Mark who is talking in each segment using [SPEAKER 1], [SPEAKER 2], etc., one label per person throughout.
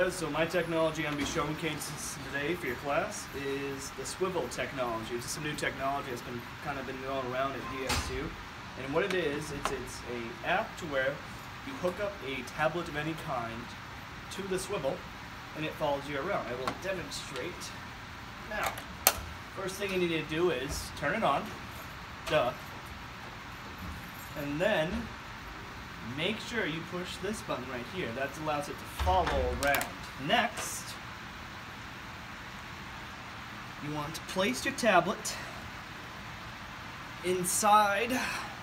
[SPEAKER 1] guys, so my technology I'm going to be showcasing today for your class is the swivel technology. It's some new technology that's been going around at DSU. And what it is, it's a app to where you hook up a tablet of any kind to the swivel and it follows you around. I will demonstrate now. First thing you need to do is turn it on, and then make sure you push this button right here. That allows it to follow around. Next, you want to place your tablet inside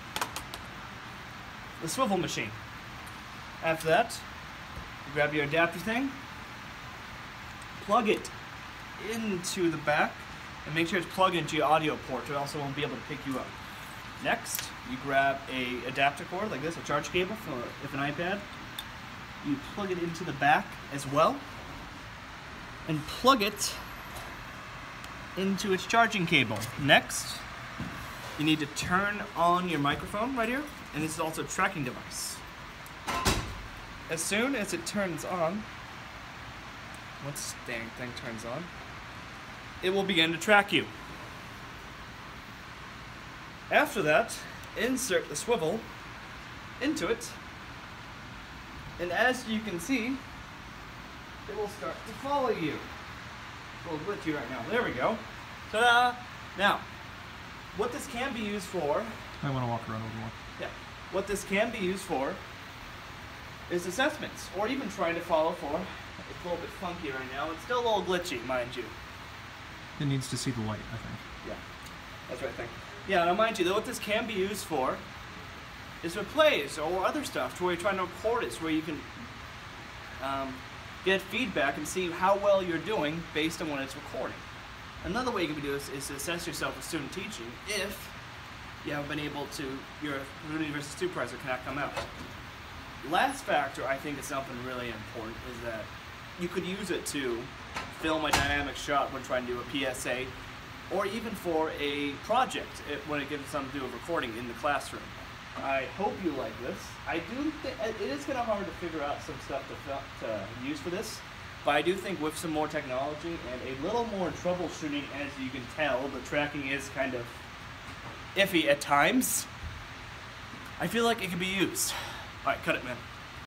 [SPEAKER 1] the swivel machine. After that, you grab your adapter thing, plug it into the back, and make sure it's plugged into your audio port, or else it won't be able to pick you up. Next, you grab a adapter cord like this, a charge cable for if an iPad. You plug it into the back as well, and plug it into its charging cable. Next, you need to turn on your microphone right here, and this is also a tracking device. As soon as it turns on, once the dang thing turns on, it will begin to track you. After that, insert the swivel into it, and as you can see, it will start to follow you. It's a little glitchy right now. There we go. Ta-da! Now, what this can be used for...
[SPEAKER 2] I want to walk around a little more.
[SPEAKER 1] Yeah. What this can be used for is assessments, or even trying to follow for... It's a little bit funky right now. It's still a little glitchy, mind you.
[SPEAKER 2] It needs to see the light, I think.
[SPEAKER 1] Yeah, that's right thing. Yeah, now mind you, though, what this can be used for is for plays or other stuff, to where you're trying to record it, so where you can get feedback and see how well you're doing based on what it's recording. Another way you can do this is to assess yourself with student teaching if you haven't been able to, your university supervisor cannot come out. Last factor I think is something really important is that you could use it to film a dynamic shot when trying to do a PSA, or even for a project when it gives something to do with recording in the classroom. I hope you like this. I do think it is kind of hard to figure out some stuff to use for this, but I do think with some more technology and a little more troubleshooting, as you can tell, the tracking is kind of iffy at times. I feel like it could be used. All right, cut it, man.